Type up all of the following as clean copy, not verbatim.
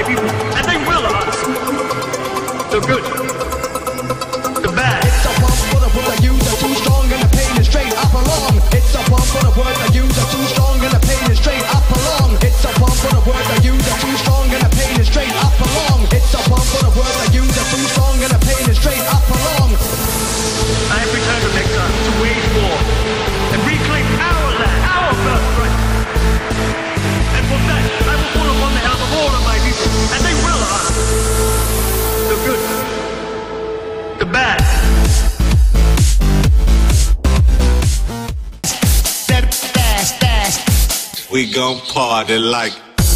my people, and they will of us. The good, the bad. It's a pump for the word I use are too strong and the pain is straight up along. It's a pump for the word I use are too strong and the pain is straight up along. It's a pump for the word I use are too strong and the pain is straight up along. It's a pump for the word I use are too strong and the pain is straight up along. I have returned from exile to wage war and reclaim our land, our birthright. And for that, I will pull upon the help of all of my people, and they will honor the good, the bad. We gon' party like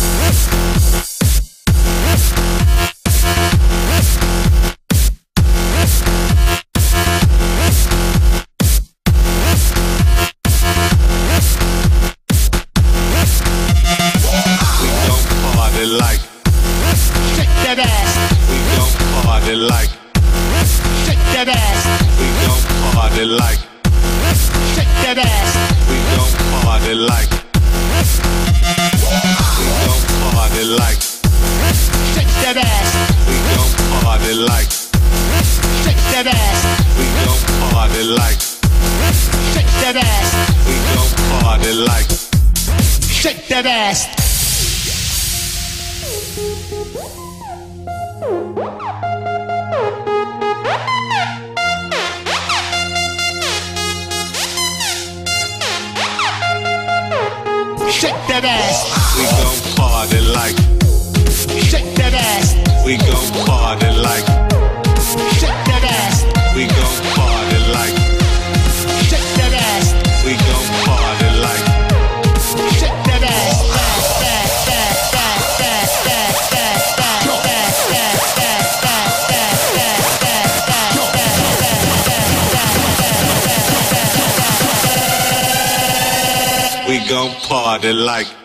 shake that ass. We gon' party like Shake that ass. we gon' party like Shake that ass. we gon' party like we gon' party like Shake that ass. we gon' party like Shake that ass. we gon' party like Shake that ass. we gon' party like Shake that ass. Shake that ass. we gon' party like Shake that ass. we gon' party like Shake that ass. we gon' party like Shake that ass. we gon' party like Shake that ass. we gon' party like